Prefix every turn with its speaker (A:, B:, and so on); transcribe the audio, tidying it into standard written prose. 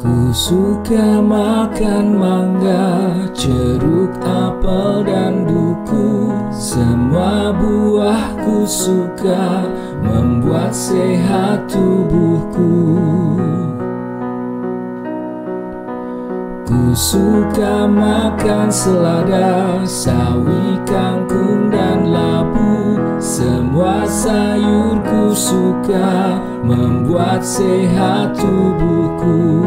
A: Ku suka makan mangga, jeruk, apel, dan duku. Semua buah ku suka, membuat sehat tubuhku. Ku suka makan selada, sawi, kangkung, dan labu. Semua sayur ku suka, membuat sehat tubuhku.